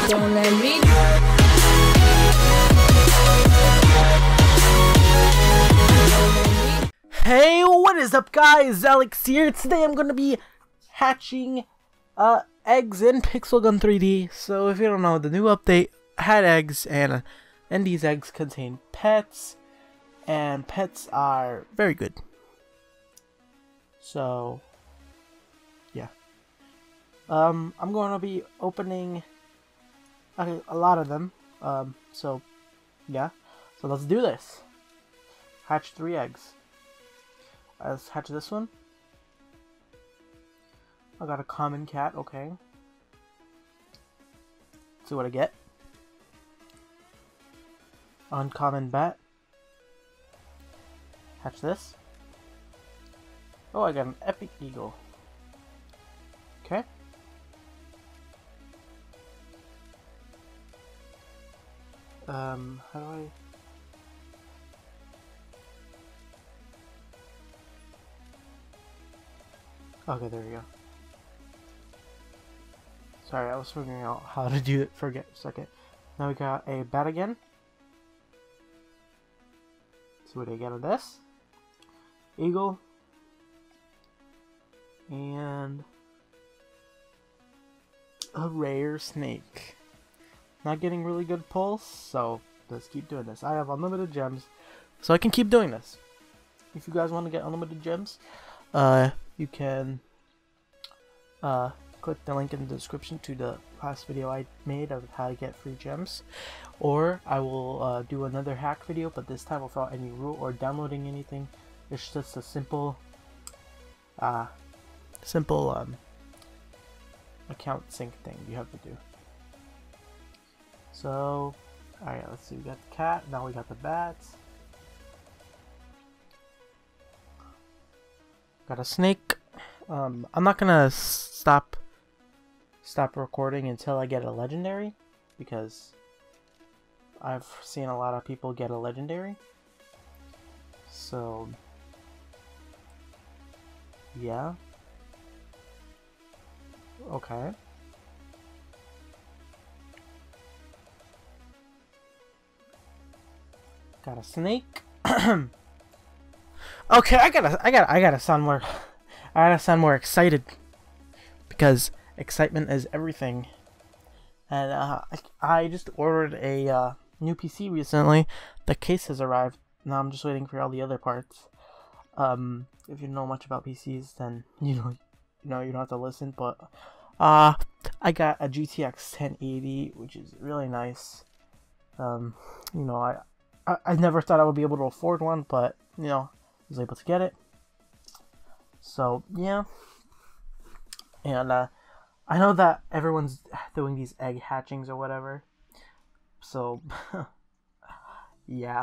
Don't let me. Hey, what is up guys? Alex here. Today I'm going to be hatching eggs in Pixel Gun 3D. So if you don't know, the new update had eggs, and these eggs contain pets, and pets are very good. So yeah, I'm going to be opening a lot of them. So yeah, so let's do this. Hatch 3 eggs. Let's hatch this one. I got a common cat, okay. See what I get. Uncommon bat. Hatch this. Oh, I got an epic eagle. Okay. How do I... Okay, there we go. Sorry, I was figuring out how to do it for a second. Now we got a bat again. See what I get of this. Eagle. And a rare snake. Not getting really good pulls, so let's keep doing this. I have unlimited gems, so I can keep doing this. If you guys want to get unlimited gems, you can click the link in the description to the last video I made of how to get free gems, or I will do another hack video, but this time without any rule or downloading anything. It's just a simple account sync thing you have to do. So alright, let's see, we got the cat, now we got the bats, got a snake. I'm not gonna stop recording until I get a legendary, because I've seen a lot of people get a legendary. So yeah. Okay. Got a snake. Okay, I gotta sound more excited, because excitement is everything. And I just ordered a new PC recently. The case has arrived. Now I'm just waiting for all the other parts. If you know much about PCs, then you know you don't have to listen. But I got a GTX 1080, which is really nice. You know, I never thought I would be able to afford one, but you know, I was able to get it. So yeah, and I know that everyone's doing these egg hatchings or whatever, so yeah,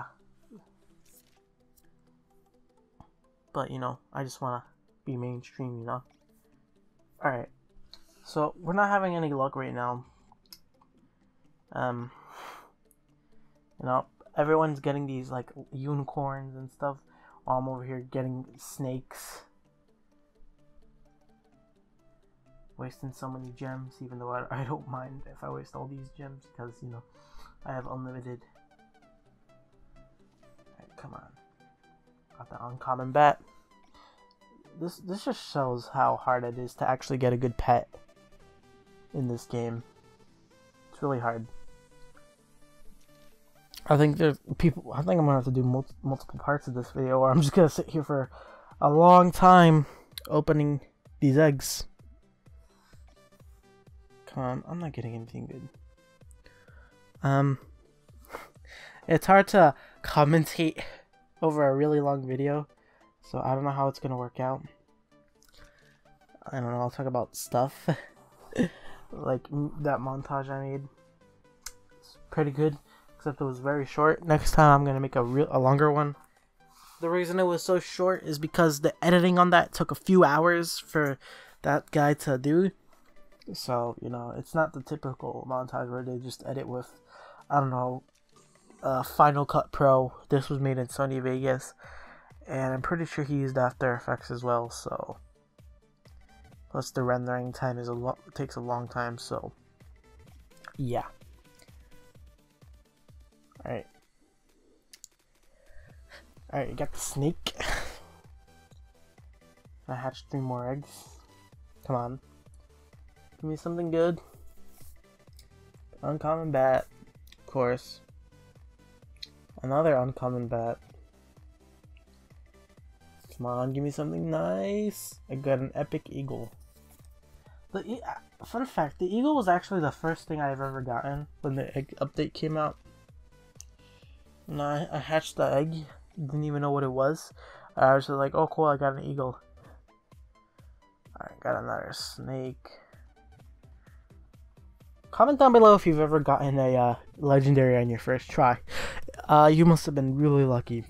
but you know, I just want to be mainstream, you know. Alright, so we're not having any luck right now. You know, everyone's getting these like unicorns and stuff, while I'm over here getting snakes. Wasting so many gems, even though I don't mind if I waste all these gems, because you know, I have unlimited. Alright, come on. Got the uncommon bat. This just shows how hard it is to actually get a good pet in this game. It's really hard. I think I'm gonna have to do multiple parts of this video, or I'm just gonna sit here for a long time opening these eggs. Come on, I'm not getting anything good. It's hard to commentate over a really long video, so I don't know how it's gonna work out. I don't know, I'll talk about stuff like that montage I made. It's pretty good, except it was very short. Next time I'm gonna make a longer one. The reason it was so short is because the editing on that took a few hours for that guy to do. So, you know, it's not the typical montage where they just edit with, I don't know, Final Cut Pro. This was made in Sony Vegas, and I'm pretty sure he used After Effects as well, so plus the rendering time is takes a long time, so Yeah. Alright. Alright, you got the snake. I hatched 3 more eggs. Come on. Give me something good. Uncommon bat. Of course. Another uncommon bat. Come on, give me something nice. I got an epic eagle. Fun fact, the eagle was actually the first thing I've ever gotten when the egg update came out. And I hatched the egg. Didn't even know what it was. I was just like, oh cool, I got an eagle. Alright, got another snake. Comment down below if you've ever gotten a legendary on your first try. You must have been really lucky.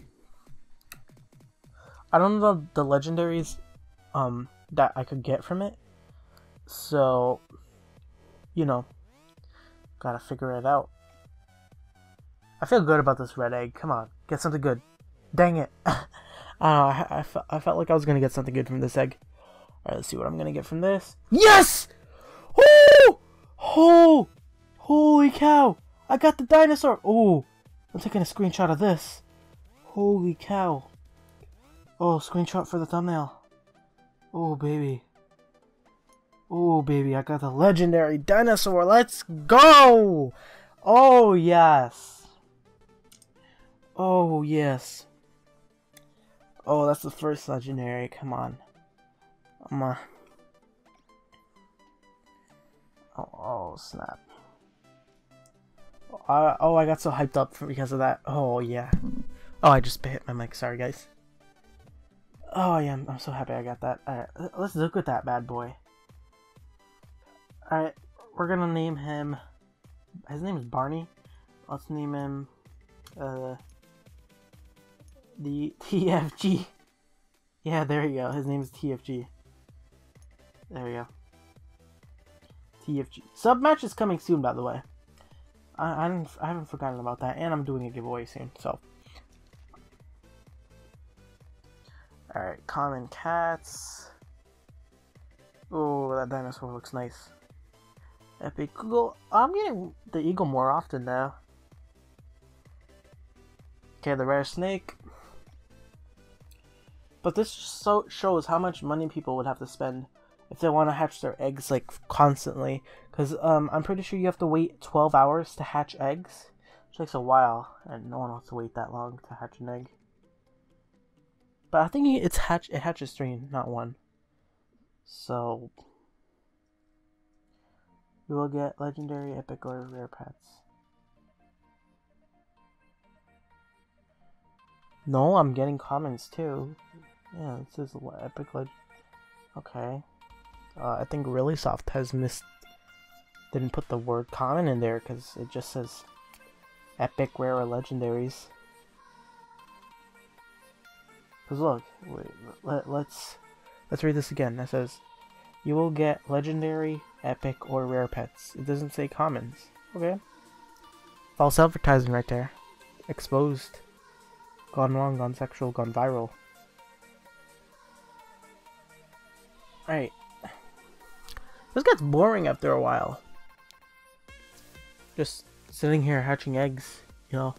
I don't know the legendaries that I could get from it. So, you know, gotta figure it out. I feel good about this red egg. Come on, get something good. Dang it. I felt like I was gonna get something good from this egg. Alright, let's see what I'm gonna get from this. Yes! Oh! Oh! Holy cow! I got the dinosaur! Oh! I'm taking a screenshot of this. Holy cow. Oh, screenshot for the thumbnail. Oh, baby. Oh, baby, I got the legendary dinosaur. Let's go! Oh, yes. Oh, yes. Oh, that's the first legendary. Come on. Oh, snap. Oh, I got so hyped up because of that. Oh, yeah. Oh, I just hit my mic. Sorry, guys. Oh, yeah, I'm so happy I got that. Alright, let's look at that bad boy. Alright, we're gonna name him... His name is Barney. Let's name him... the TFG. Yeah, there you go. His name is TFG. There we go. TFG. Sub match is coming soon, by the way. I haven't forgotten about that, and I'm doing a giveaway soon, so... Alright, common cats. Oh, that dinosaur looks nice. Epic eagle. I'm getting the eagle more often now. Okay, the rare snake. But this just shows how much money people would have to spend if they want to hatch their eggs like constantly. Because I'm pretty sure you have to wait 12 hours to hatch eggs. Which takes a while, and no one wants to wait that long to hatch an egg. But I think it hatches 3, not 1. So you will get legendary, epic, or rare pets. No, I'm getting commons too. Yeah, it says epic legend. Okay. I think Really Soft has didn't put the word common in there because it just says epic, rare, or legendaries. Because look, let's read this again. It says, you will get legendary, epic, or rare pets. It doesn't say commons. Okay. False advertising right there. Exposed. Gone wrong, gone sexual, gone viral. Alright. This gets boring after a while. Just sitting here hatching eggs, you know.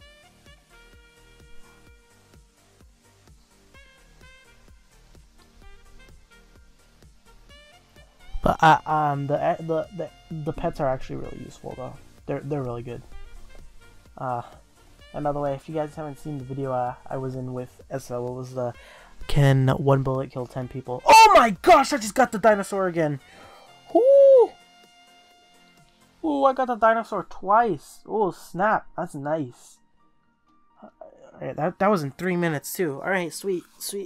But the pets are actually really useful though. They're really good. And by the way, if you guys haven't seen the video I was in with Essa, what was the can 1 bullet kill 10 people? Oh my gosh! I just got the dinosaur again. Ooh! Ooh! I got the dinosaur twice. Oh snap! That's nice. Alright, that was in 3 minutes too. Alright, sweet.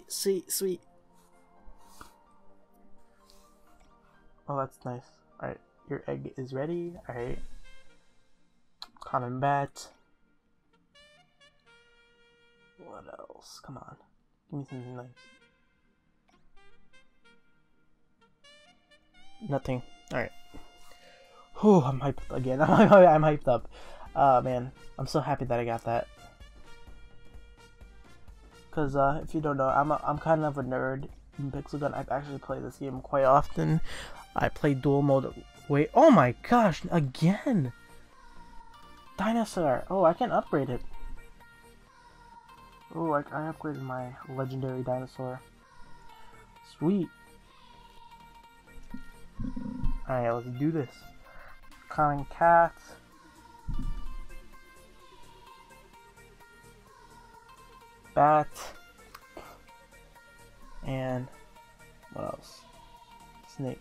Oh, that's nice. Alright, your egg is ready. Alright. Common bat. What else? Come on. Give me something nice. Nothing. Alright. Whew, I'm hyped again. I'm hyped up. Man, I'm so happy that I got that. Because, if you don't know, I'm kind of a nerd in Pixel Gun. I actually play this game quite often. I play dual mode Wait, oh my gosh, again! Dinosaur! Oh, I can upgrade it. Oh, I upgraded my legendary dinosaur. Sweet. Alright, let's do this. Common cat. Bat. And what else? Snake.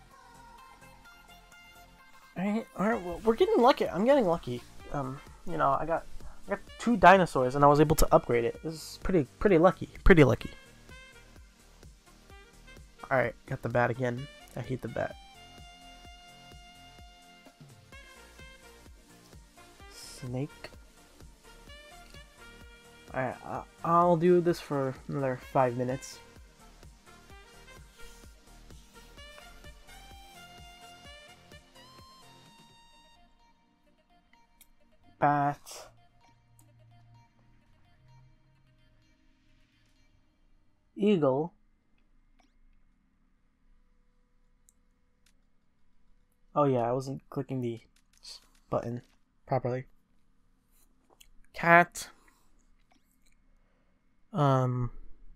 Alright, well, we're getting lucky. I'm getting lucky. You know, I got 2 dinosaurs and I was able to upgrade it. This is pretty lucky. Pretty lucky. Alright, got the bat again. I hate the bat. Snake. Alright, I'll do this for another 5 minutes. Bat. Eagle. Oh yeah, I wasn't clicking the button properly. Cat. A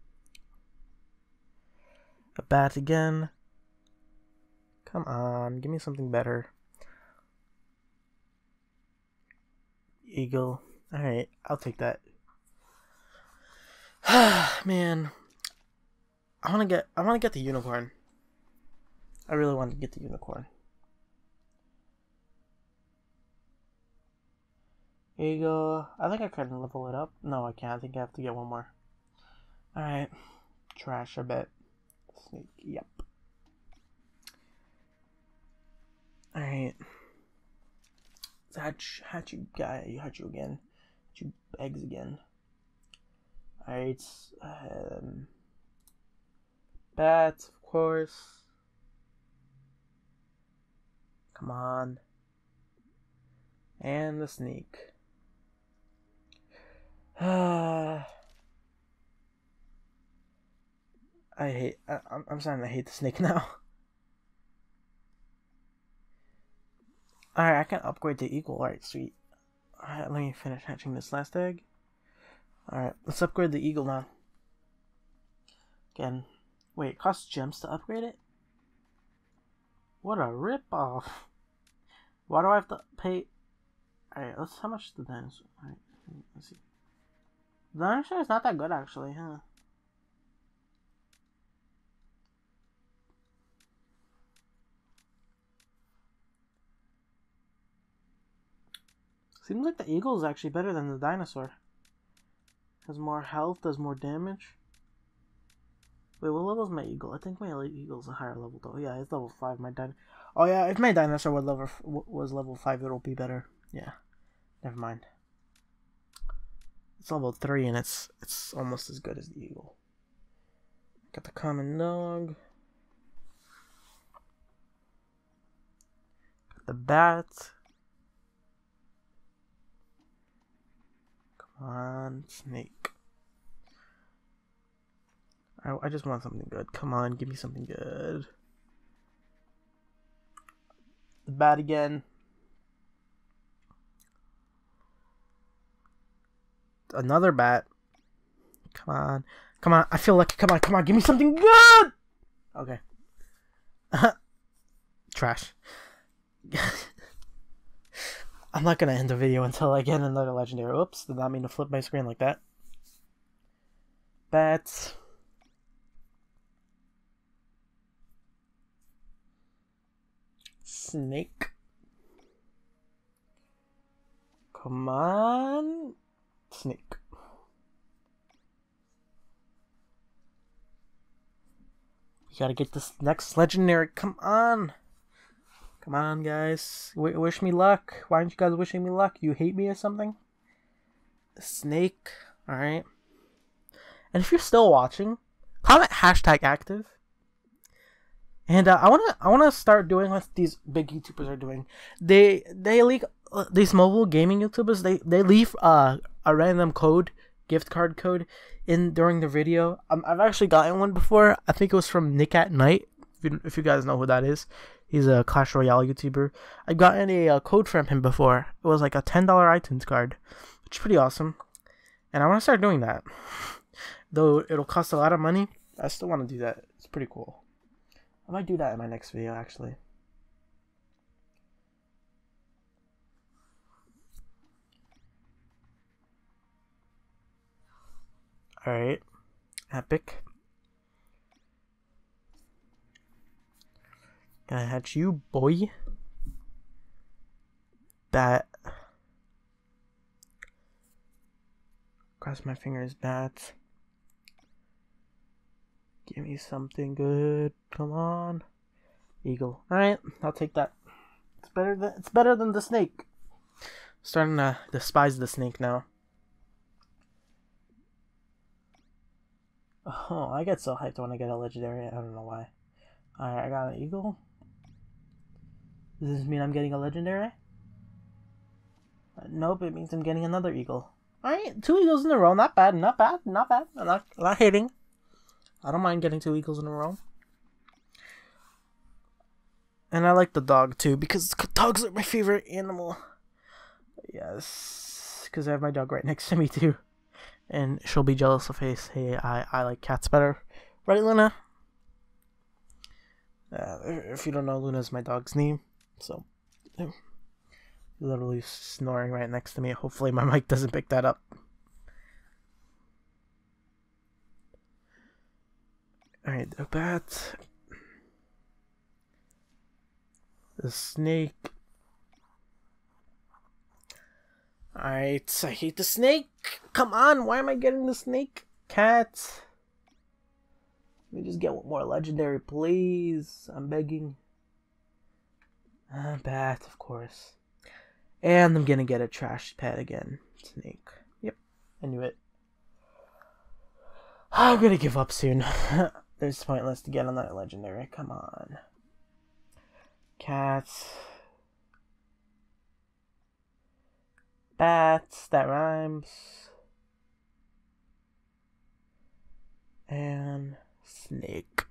bat again. Come on, give me something better. Eagle. Alright, I'll take that. Man. I wanna get the unicorn. I really want to get the unicorn. Eagle. I think I can level it up. No, I can't. I think I have to get one more. Alright. Trash, I bet. Snake. Yep. Alright. Hatch you guy. Hatch you again. Hatch you eggs again. Alright. Bat, of course. Come on. And the snake. I'm starting to hate the snake now. Alright, I can upgrade the eagle. Alright, sweet. Alright, let me finish hatching this last egg. Alright, let's upgrade the eagle now. Again. Wait, it costs gems to upgrade it? What a rip-off. Why do I have to pay... Alright, how much is the dinosaur? Alright, let's see. The dinosaur is not that good, actually, huh? Seems like the eagle is actually better than the dinosaur. Has more health, does more damage. Wait, what level is my eagle? I think my eagle's a higher level, though. Yeah, it's level 5. Oh, yeah, if my dinosaur was level 5, it'll be better. Yeah. Never mind. It's level 3 and it's almost as good as the eagle. Got the common dog. Got the bat. Come on, snake. I just want something good. Come on, give me something good. The bat again. Another bat. Come on. Come on. I feel lucky. Come on. Come on. Give me something good. Okay. Trash. I'm not going to end the video until I get another legendary. Oops. Did not mean to flip my screen like that. Bats. Snake. Come on. Snake. We gotta get this next legendary. Come on. Come on, guys. Wish me luck. Why aren't you guys wishing me luck? You hate me or something? Snake. Alright. And if you're still watching, comment #active. And I wanna start doing what these big YouTubers are doing. They leak these mobile gaming YouTubers. They leave a random code, gift card code, in during the video. I've actually gotten one before. I think it was from Nick at Night. If you guys know who that is, He's a Clash Royale YouTuber. I've gotten a code from him before. It was like a $10 iTunes card, which is pretty awesome. And I want to start doing that. Though it'll cost a lot of money, I still want to do that. It's pretty cool. I might do that in my next video, actually. Alright. Epic. Gonna hatch you, boy. Bat. Cross my fingers, bat. Give me something good. Come on. Eagle. Alright, I'll take that. It's better than the snake. Starting to despise the snake now. Oh, I get so hyped when I get a legendary. I don't know why. Alright, I got an eagle. Does this mean I'm getting a legendary? Nope, it means I'm getting another eagle. Alright, 2 eagles in a row. Not bad, not bad, not bad. I'm not hating. I don't mind getting 2 eagles in a row. And I like the dog too, because dogs are my favorite animal. Yes, because I have my dog right next to me too. And she'll be jealous of face. Hey, I like cats better. Right, Luna? If you don't know, Luna's my dog's name. So, literally snoring right next to me. Hopefully my mic doesn't pick that up. Alright, the bat. The snake. Alright, I hate the snake. Come on, why am I getting the snake? Cat. Let me just get one more legendary, please. I'm begging. Bat, of course. And I'm gonna get a trash pet again. Snake. Yep, I knew it. I'm gonna give up soon. It's pointless to get another legendary. Come on. Cats. Bats, that rhymes. And snake.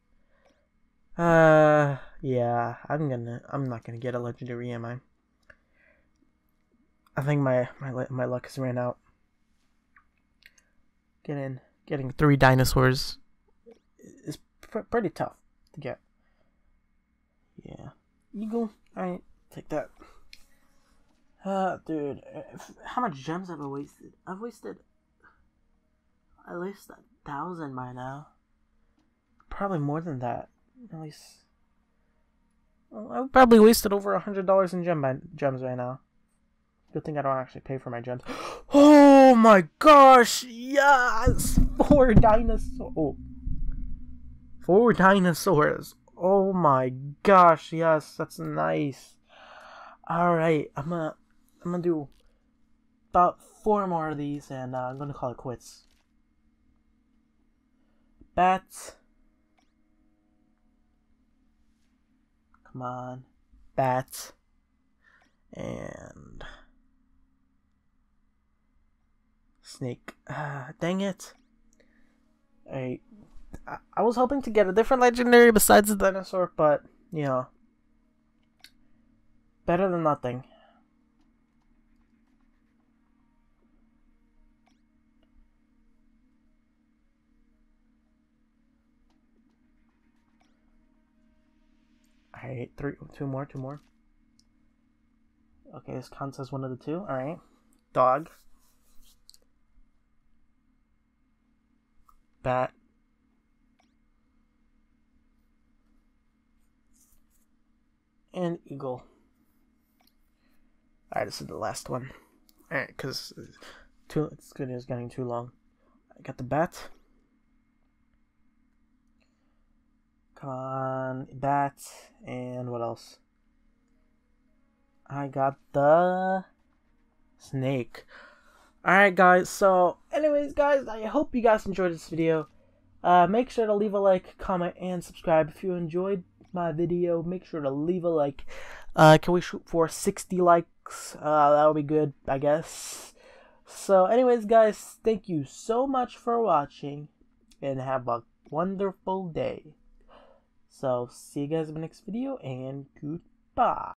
Yeah, I'm not gonna get a legendary, am I? I think my luck has ran out. Getting 3 dinosaurs is pretty tough to get. Yeah. Eagle. Alright, take that. Dude, how much gems have I wasted? I've wasted at least 1,000 by now. Probably more than that. At least, well, I've probably wasted over $100 in gems right now. Good thing I don't actually pay for my gems. Oh my gosh! Yes, 4 dinosaurs. Oh. 4 dinosaurs. Oh my gosh! Yes, that's nice. All right, I'm gonna do about 4 more of these, and I'm gonna call it quits. Bats. Come on, bats. And snake. Dang it. I was hoping to get a different legendary besides the dinosaur, but, you know, better than nothing. Alright, 2 more. Okay, this counts as one of the 2. Alright. Dog. Bat. And eagle. Alright, this is the last one. Alright, because it's good as getting too long. I got the bat. Come on, bat. And what else? I got the snake. Alright guys, so anyways guys, I hope you guys enjoyed this video. Make sure to leave a like, comment, and subscribe. If you enjoyed my video, make sure to leave a like. Can we shoot for 60 likes? That'll be good, I guess. So anyways guys, thank you so much for watching, and have a wonderful day. So see you guys in the next video, and goodbye.